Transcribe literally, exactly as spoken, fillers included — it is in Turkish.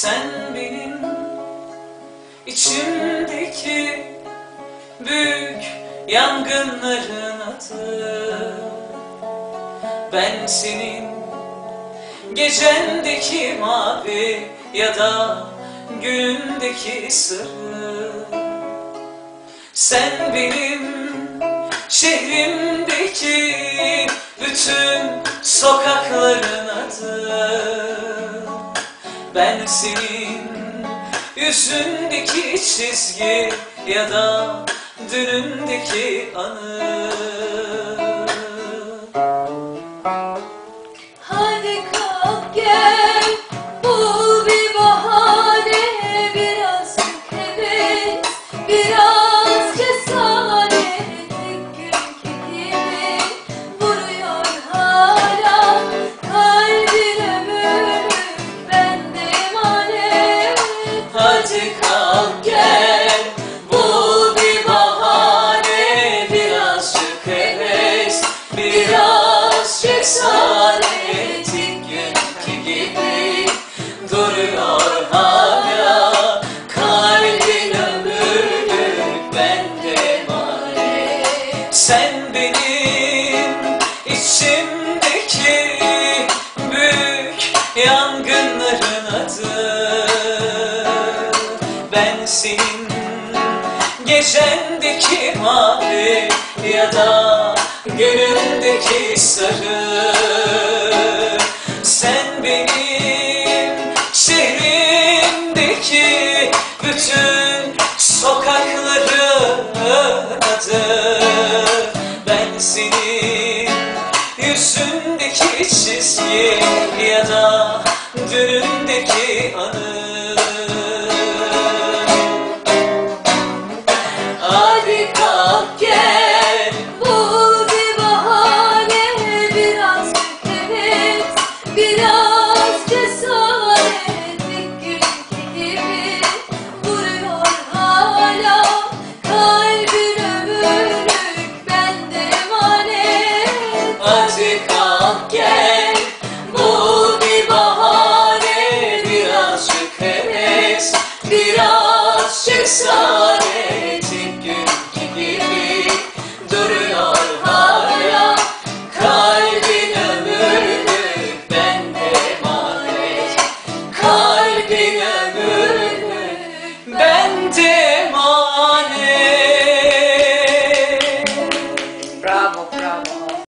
Sen benim içimdeki büyük yangınların adı. Ben senin gecendeki mavi ya da günündeki sırrı. Sen benim şehrimdeki bütün sokakların adı. Ben senin yüzündeki çizgi ya da dünündeki anı. Hadi kalk gel, bul bir bahane, birazcık heves, biraz cesaret. Günkü gibi vuruyor hala kalbin ömürlük, bende emanet. Hadi kalk gel, bul bir bahane, birazcık heves, biraz cesaret. Günkü gibi duruyor hala kalbin ömürlük, bende emanet. Sen benim içimdeki büyük yangınların adı. Ben senin gecendeki mavi ya da günündeki sarı. Sen benim şehrimdeki bütün sokakların adı. Ben senin yüzündeki çizgi ya da dünündeki anı. Hadi kalk gel, Bul bir bahane, birazcık heves, biraz cesaret. Günkü gibi vuruyor hala kalbin ömürlük, bende emanet. hadi kalk gel.